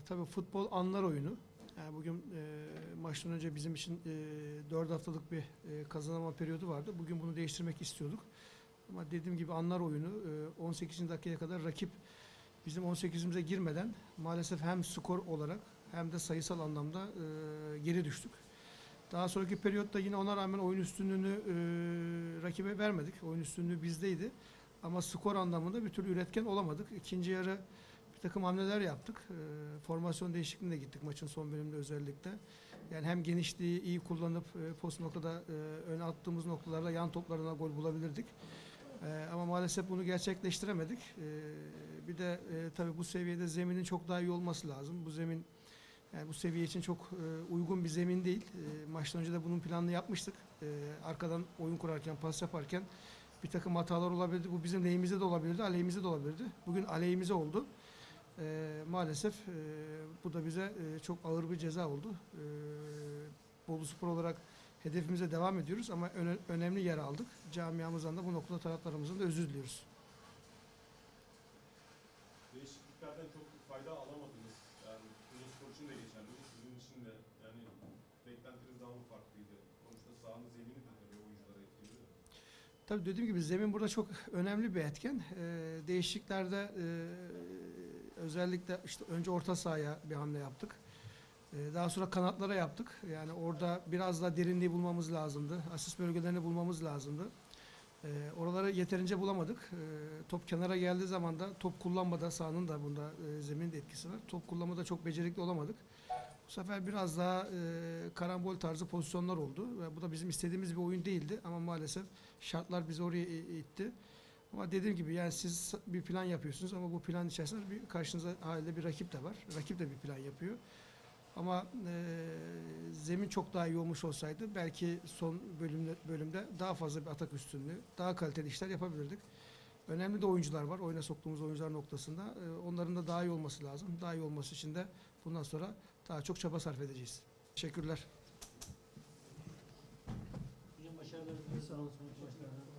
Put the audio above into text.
Tabii futbol anlar oyunu. Yani bugün maçtan önce bizim için 4 haftalık bir kazanama periyodu vardı. Bugün bunu değiştirmek istiyorduk. Ama dediğim gibi anlar oyunu 18. dakikaya kadar rakip bizim 18'imize girmeden maalesef hem skor olarak hem de sayısal anlamda geri düştük. Daha sonraki periyotta yine ona rağmen oyun üstünlüğünü rakibe vermedik. Oyun üstünlüğü bizdeydi. Ama skor anlamında bir türlü üretken olamadık. İkinci yarı bir takım hamleler yaptık. Formasyon değişikliğine gittik maçın son bölümünde özellikle. Yani hem genişliği iyi kullanıp post noktada öne attığımız noktalarda yan toplarına gol bulabilirdik. Ama maalesef bunu gerçekleştiremedik. Bir de tabii bu seviyede zeminin çok daha iyi olması lazım. Bu zemin yani bu seviye için çok uygun bir zemin değil. Maçtan önce de bunun planını yapmıştık. Arkadan oyun kurarken, pas yaparken bir takım hatalar olabilirdi. Bu bizim lehimize de olabilirdi, aleyhimize de olabilirdi. Bugün aleyhimize oldu. Maalesef bu da bize çok ağır bir ceza oldu. Boluspor olarak hedefimize devam ediyoruz ama önemli yer aldık. Camiamızdan da bu noktada taraftarımızdan da özür diliyoruz. Değişikliklerden çok fayda alamadınız. Yani Boluspor için de geçerli, sizin için de. Yani beklentiniz daha mı farklıydı? Sonuçta sahanın zemini de tabii oyunculara etkiliyor. Tabii dediğim gibi zemin burada çok önemli bir etken. Değişikliklerde özellikle işte önce orta sahaya bir hamle yaptık. Daha sonra kanatlara yaptık. Yani orada biraz daha derinliği bulmamız lazımdı. Asist bölgelerini bulmamız lazımdı. Oraları yeterince bulamadık. Top kenara geldiği zaman da top kullanmada sahanın da bunda zeminin de etkisi var. Top kullanmada çok becerikli olamadık. Bu sefer biraz daha karambol tarzı pozisyonlar oldu. Ve bu da bizim istediğimiz bir oyun değildi. Ama maalesef şartlar bizi oraya itti. Ama dediğim gibi yani siz bir plan yapıyorsunuz ama bu plan içerisinde bir karşınıza halde bir rakip de var. Rakip de bir plan yapıyor. Ama zemin çok daha iyi olmuş olsaydı belki son bölümde daha fazla bir atak üstünlüğü, daha kaliteli işler yapabilirdik. Önemli de oyuncular var. Oyuna soktuğumuz oyuncular noktasında. Onların da daha iyi olması lazım. Daha iyi olması için de bundan sonra daha çok çaba sarf edeceğiz. Teşekkürler. Hocam başarılarınızı sağ olun.